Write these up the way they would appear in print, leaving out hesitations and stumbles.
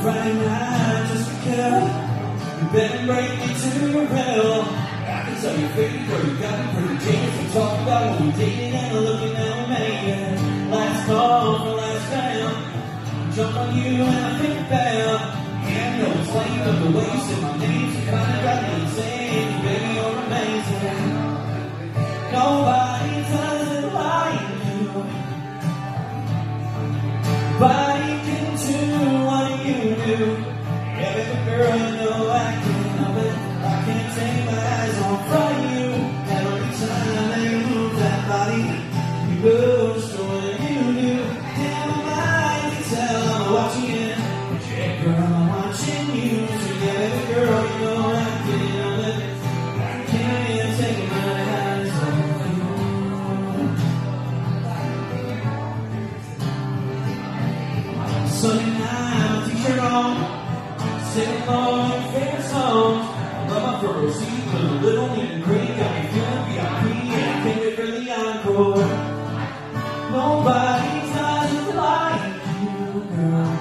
Friday night just because you better break me to your will. I can tell you're fake, girl, you got me pretty jealous. We talk about when we dated and looking at we made it. Last call for last time. Jump on you and I think about. Yeah, I know it's lame, but the way you said my name, you kinda got me insane. Baby, you're amazing. Nobody does it like you. Nobody can do what you do. Yeah, baby girl, you know I can't help it. I can't take my eyes off of you. Every time they move that body, you go just the way you do. Damn, my mind can tell I'm watching it. Yeah, girl, I'm watching you. So yeah, baby girl, you know I can't help it. I can't take my eyes off of you. Sunday night, t-shirt on, singing along your favorite songs. I love my first seat with a little meat and cream. Got me feeling VIP, and I can't wait for the encore. Nobody does it like you, girl.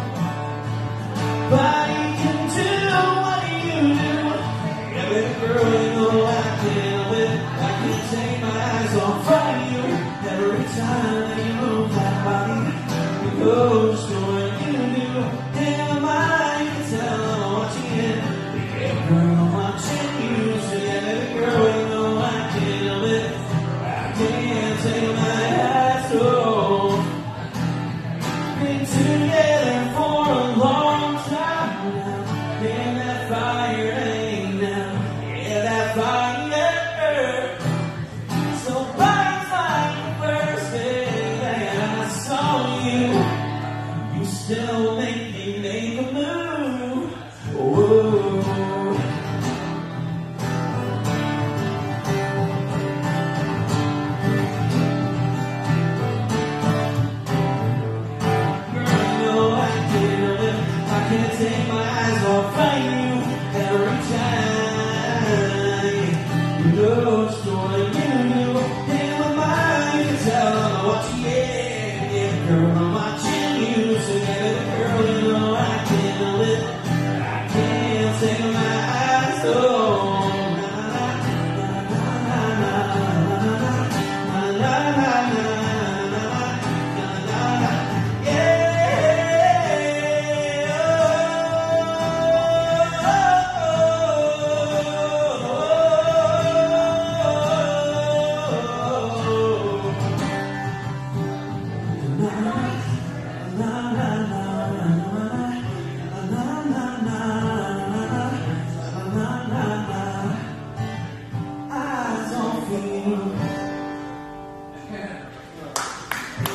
Nobody can do what you do. Yeah, baby girl, you know I can't help it. I can't take my eyes off of you. Every time that you move that body, it goes to